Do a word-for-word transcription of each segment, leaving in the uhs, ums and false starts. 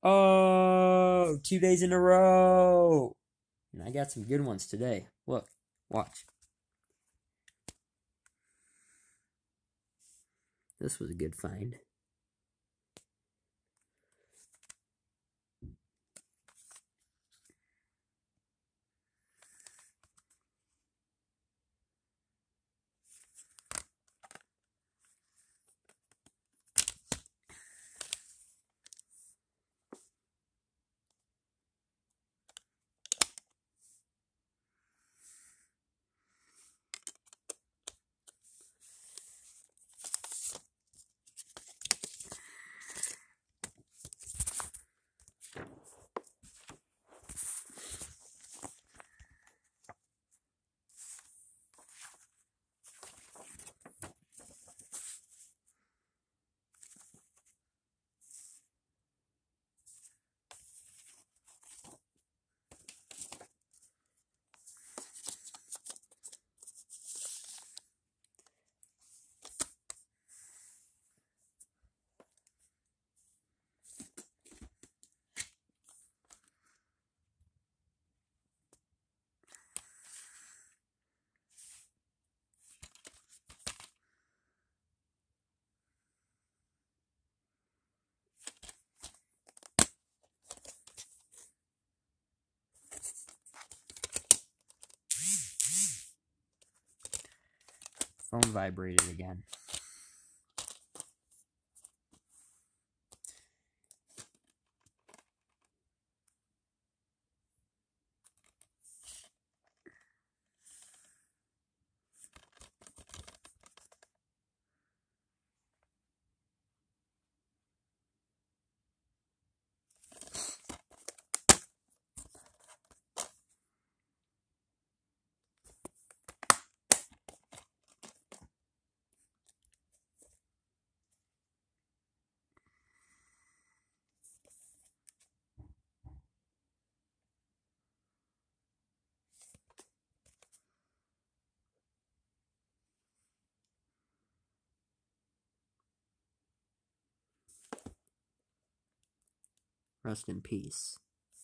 Oh, two days in a row. And I got some good ones today. Look, watch. This was a good find. Phone vibrated again. Rest in peace.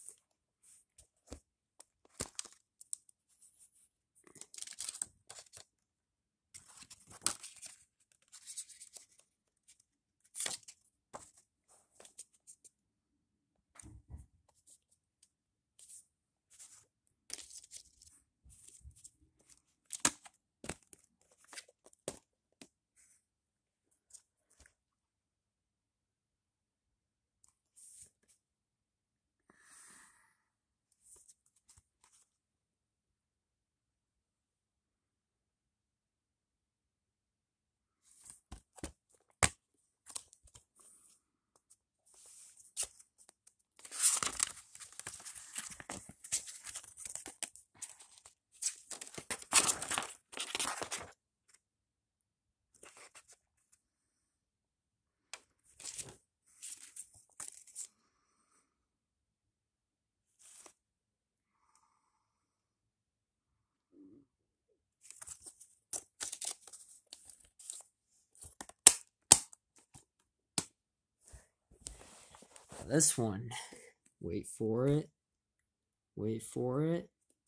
This one, wait for it, wait for it.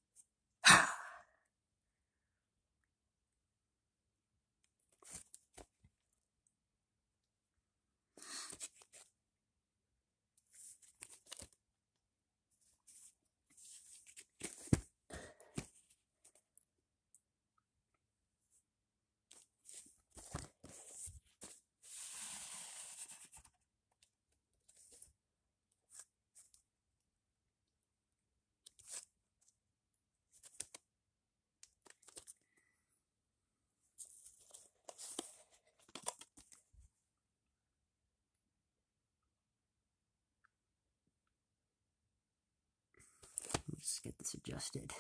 Let's get this adjusted.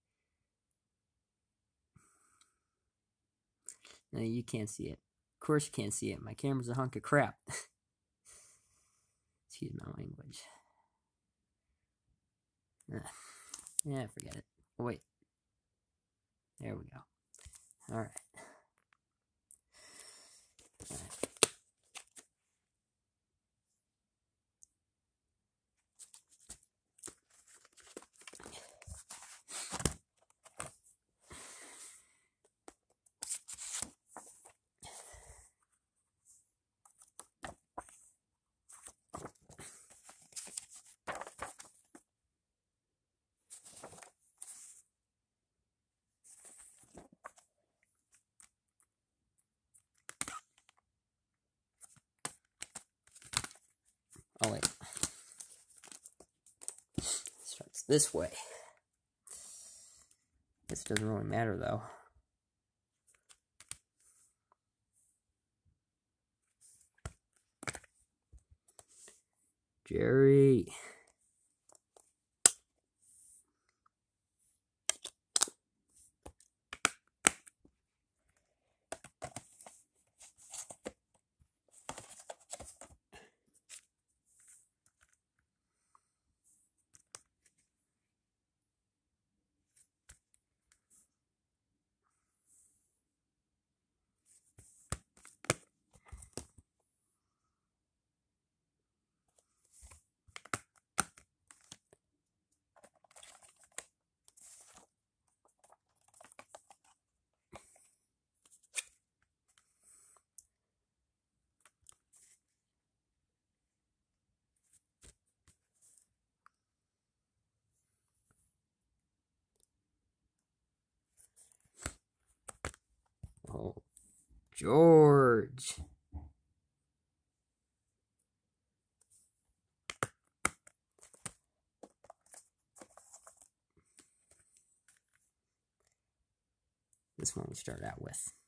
No, you can't see it. Of course you can't see it. My camera's a hunk of crap. Excuse my language. Uh, yeah, forget it. Oh, wait. There we go. All right. All right. Oh, wait. Starts this way. This doesn't really matter, though. Jerry. Oh, George. This one we start out with.